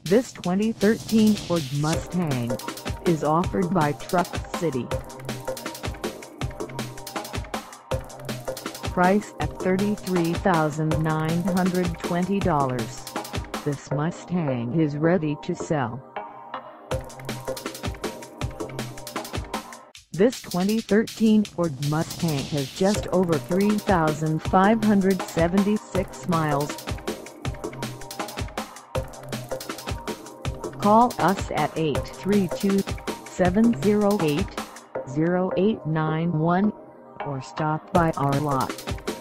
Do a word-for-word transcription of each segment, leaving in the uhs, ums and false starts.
This twenty thirteen Ford Mustang is offered by Truck City. Price at thirty-three thousand nine hundred twenty dollars. This Mustang is ready to sell. This twenty thirteen Ford Mustang has just over three thousand five hundred seventy-six miles. Call us at eight three two, seven zero eight, zero eight nine one or stop by our lot.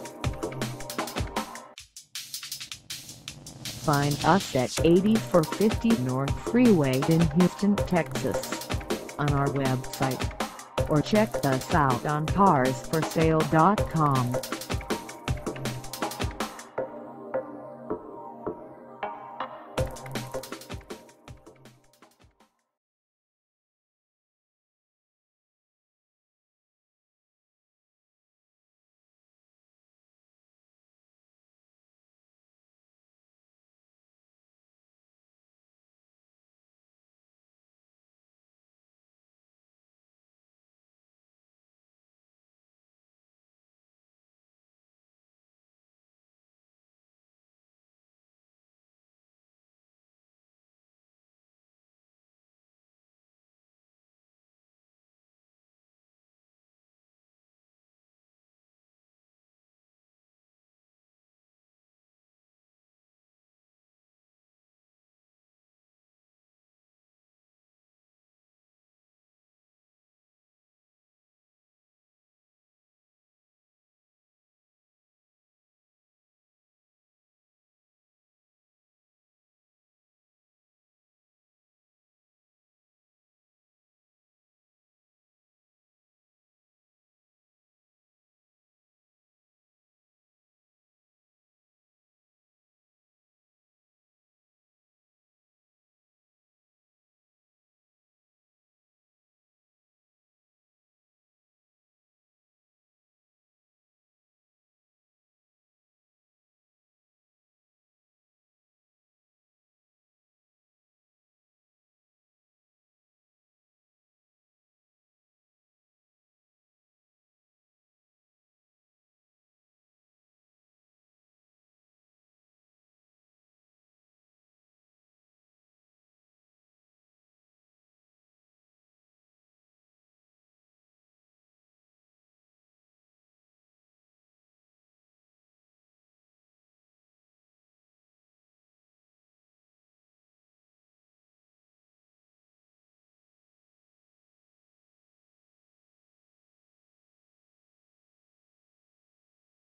Find us at eighty-four fifty North Freeway in Houston, Texas, on our website, or check us out on cars for sale dot com.